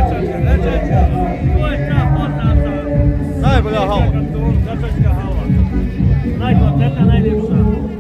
Najbolja hala. Začačka hala. Najkvalitetna, najljepša.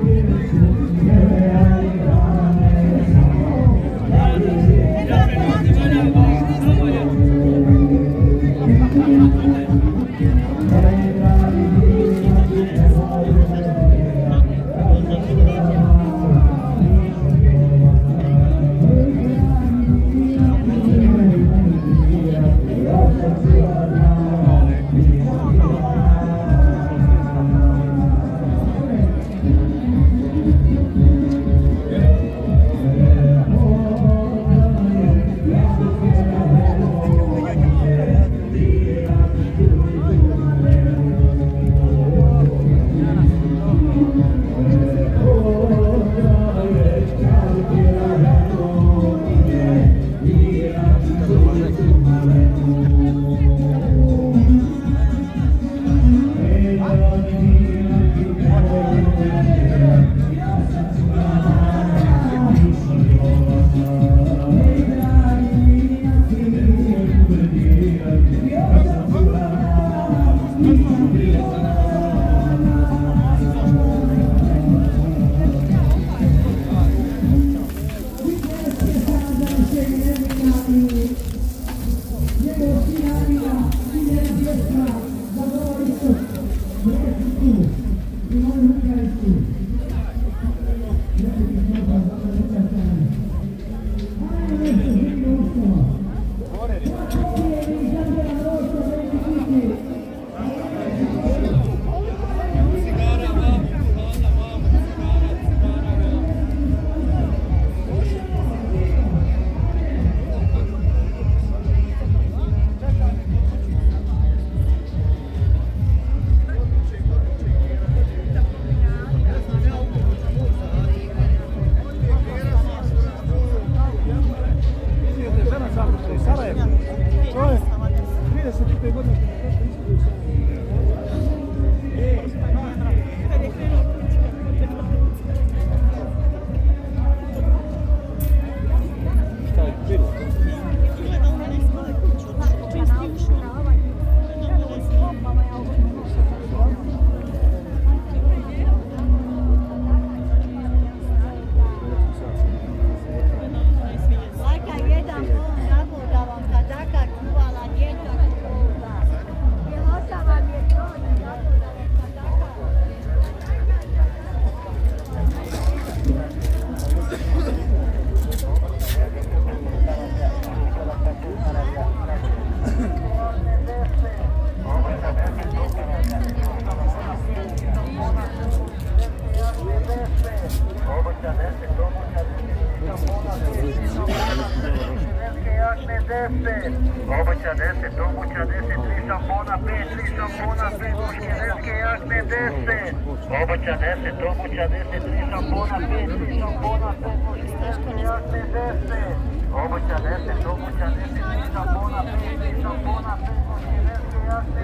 Obuća 10, obuća 10, 3 šampona 5, 3 šampona 5, muške jakne 10. Obuća 10, obuća 10, 3 šampona 5, 3 šampona 5, muške jakne 10. Obuća 10, obuća 10, 3 šampona 5, 3 šampona 5, muške jakne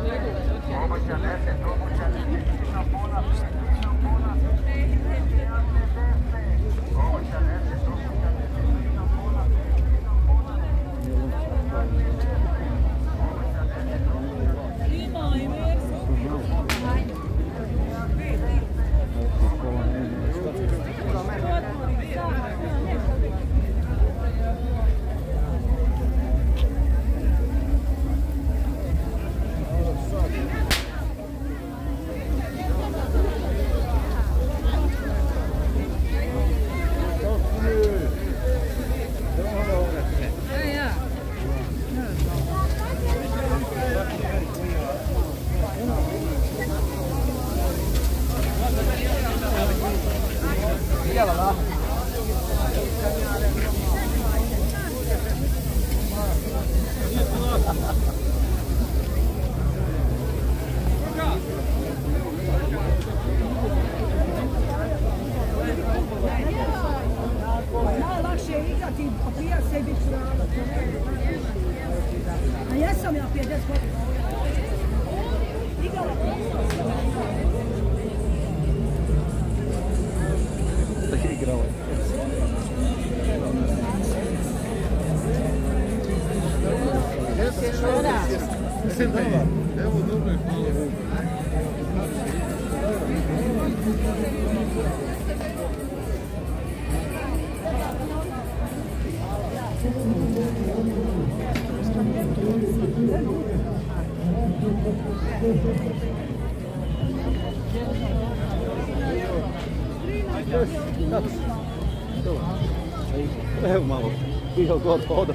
10. Obuća 10, obuća 10, 3 šampona 5, 3 šampona 5, muške jakne 10. Obuća 10, obuća 10, 3 šampona 5, 3 šampona 50 godina. Mislim da je. Evo, dobro je, hvala. Evo malo, bio god hoda.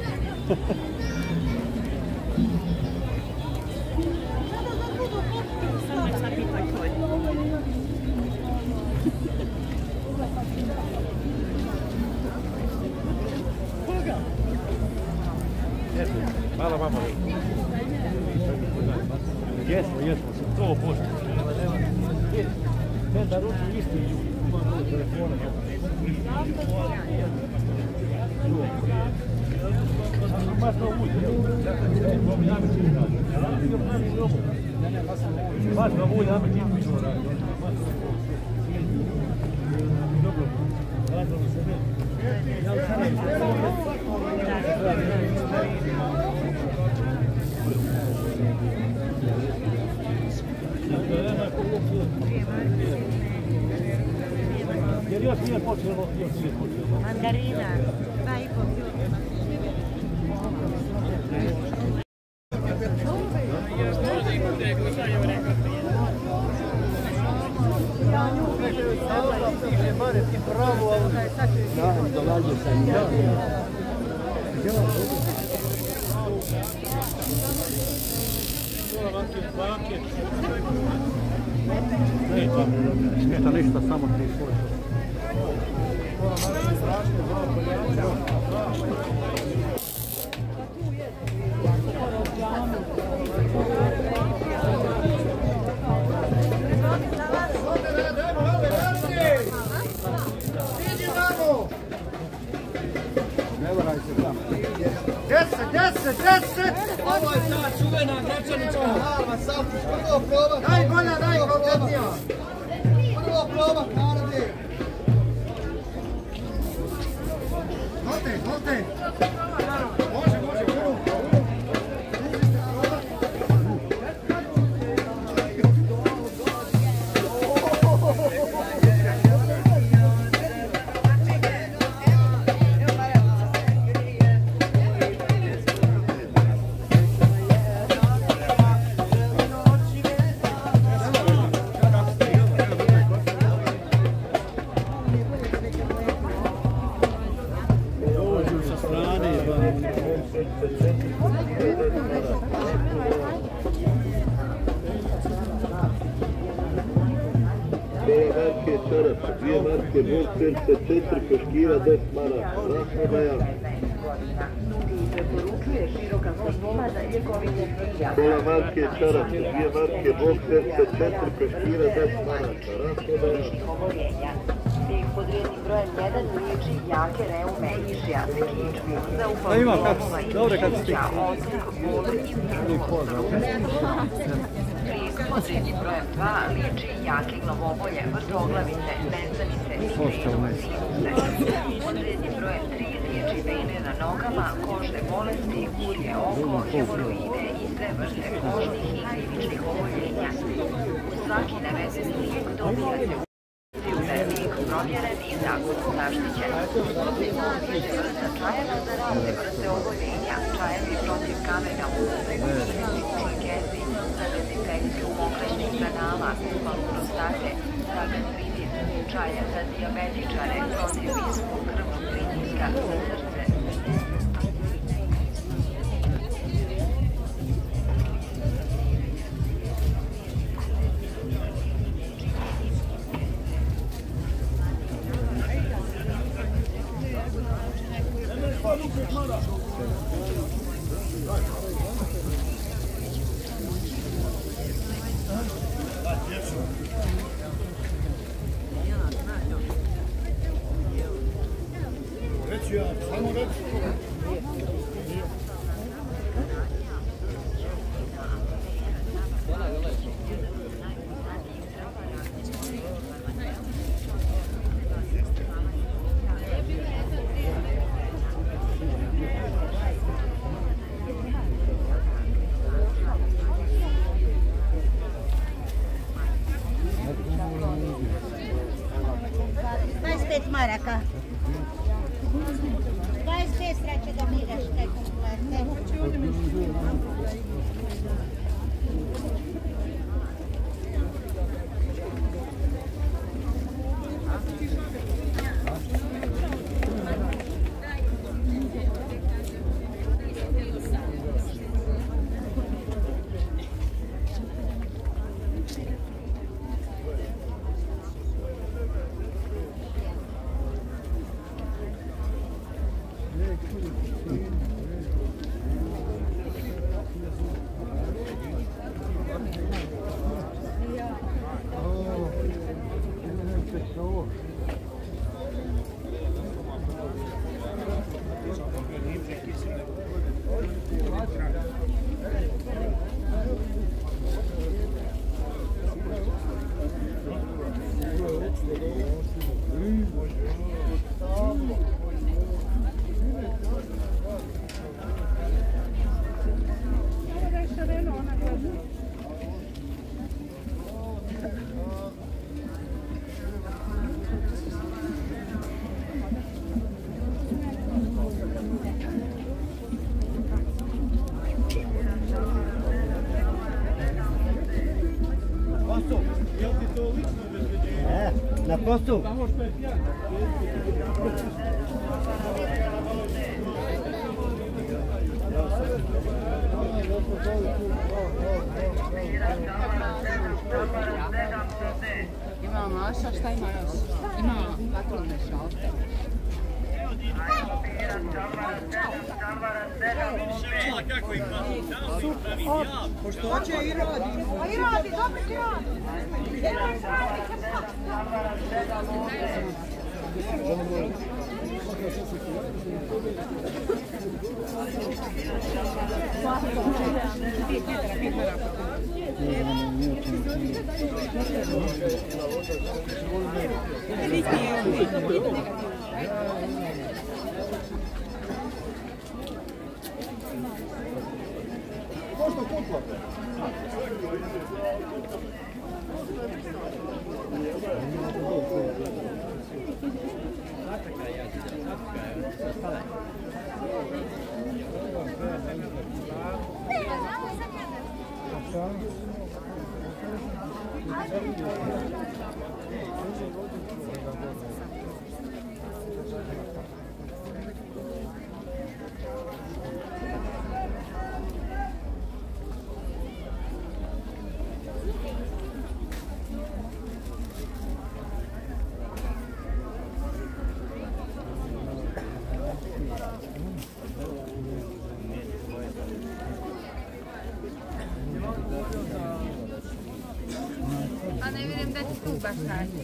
Hvala vama. Jesmo, 100%. Ne da ruči isti ljudi. Telefona. Masno ulje. Masno ulje, ajme ti pišu radi. Dobro. Hvala vam se. Jer još nije počelo. Mandarina, 2,5 kg. Dolazi sam ja. Smeta ništa, samo 3 svoje. Deset! Ovo je ta čuvena Gračanička halva, Savčić, prvo proba. Najbolja, najkvalitetnija. Prvo proba, narode. Holte. Može, prvo. marke čarap, 2 marke bol srce, 4 peškira, 10 maraka. Rasprodaja. Pola marke čarap, 2 marke bol srce, 4 peškira, 10 maraka. Rasprodaja. Podrijedni brojem 1 liječi jake reume i šijatske kičme. Za upalova izdjeća, odsuk, bolest, podrijedni brojem 2 liječi jake glavobolje, vrtoglavice, nezanice, podrijedni brojem 3 liječi vene na nogama, kožne bolesti, kurje oko, hemoroide i sve vrste kožnih i krivičnih oboljenja. U svaki navedeni lijek dobijate lijek provjeren i zakonno zaštićen. Ima više vrsta čajeva za razne vrste oboljenja. Čajevi protiv kamena u ušoj kezi, za dezinfekciju mokraćnih kanala, upalu prostate, za gastritis, čajev za dijabetičare, protiv visokog krvnog pritiska, za srce. Reći ja, maraka. 25 sreće da miraš te komplete. Na poslu. Ima maša, šta ima još? Ima vatrovne šalte. Kako ih pravi? Pošto hoće i radi. I radi, dobro ti radi. A ne vidim da ti tu baš radi.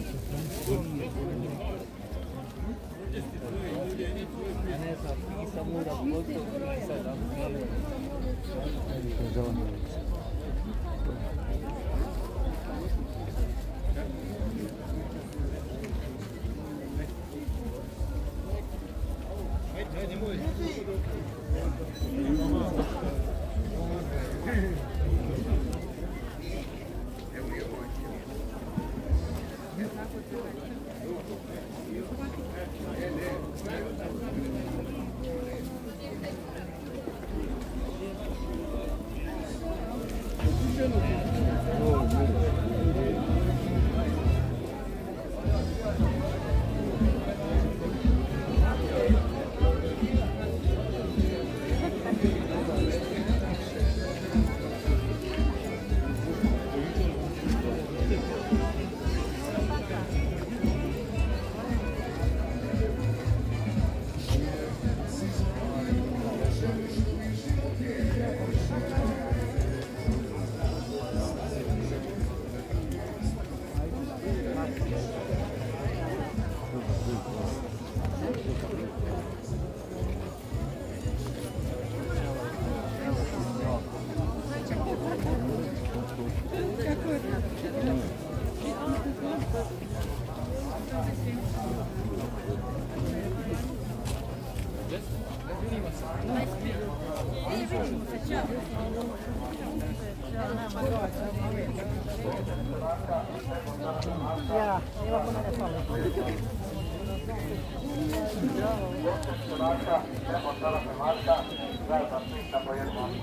Ja, evo ako mene fali. Marka, Evo Sarape Marka, zajedno Svinca po jednu mačku.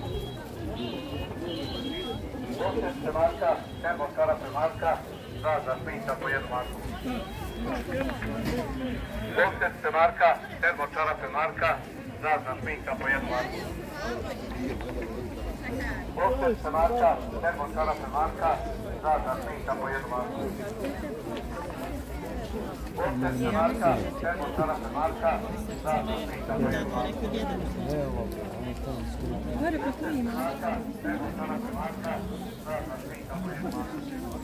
Bosnice Marka, Evo Sarape Marka, zajedno Svinca po jednu mačku. Bosnice Marka, Evo Sarape Marka, zajedno Svinca po jednu mačku. Bosnice Marka, Evo Sarape Marka, zajedno Svinca po jednu mačku. Bosnice Marka, Evo Sarape Marka, zajedno Svinca po jednu mačku. Gore postavimo. Evo Sarape Marka, zajedno Svinca po jednu mačku.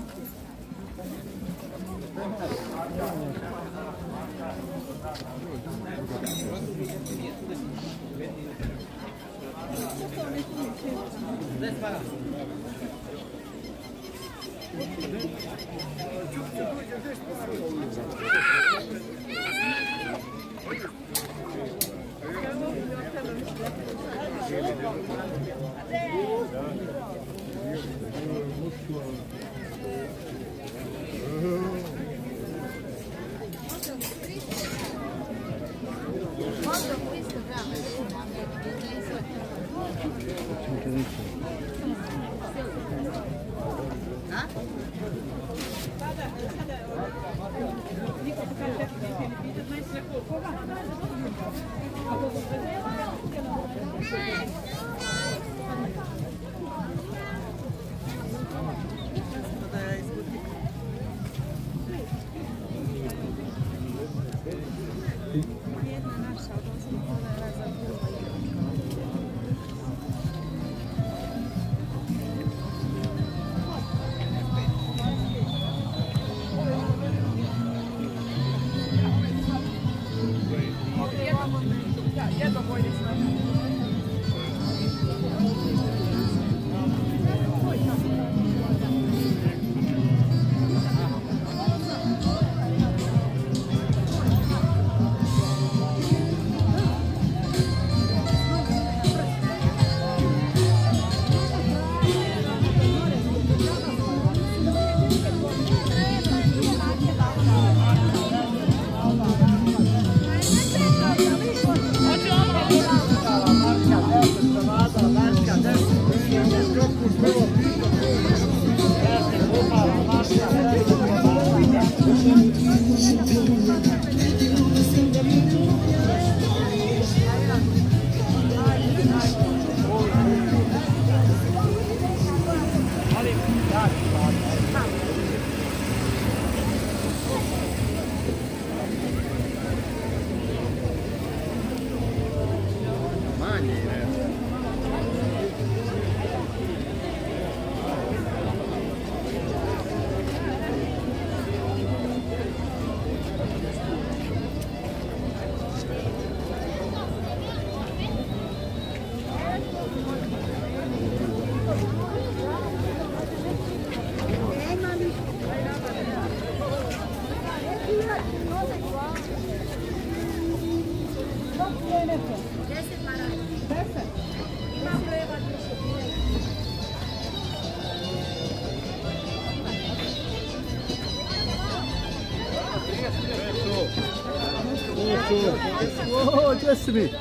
O, gdje si mi?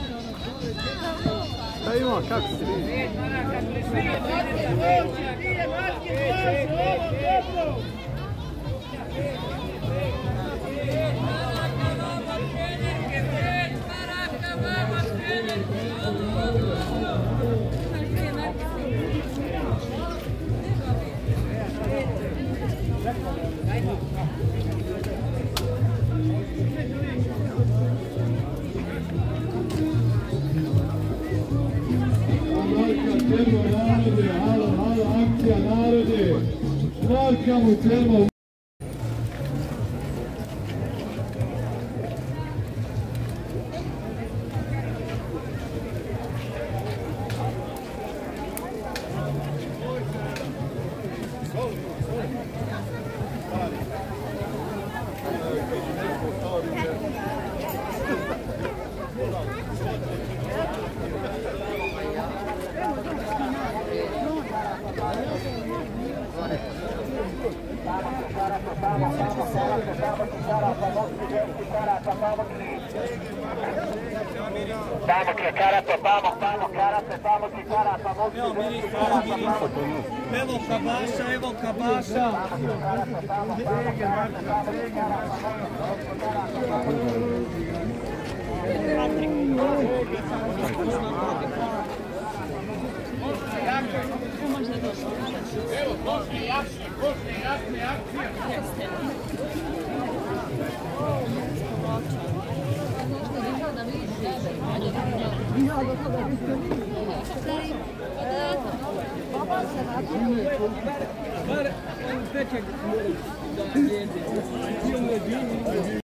Šta ima, kako si mi? Halo, akcija narode, Markamo termo. Vamos, Pamuke, karate, pamuk, karate, pamuke, karata, Evo miris, evo kabaša, evo kabaša.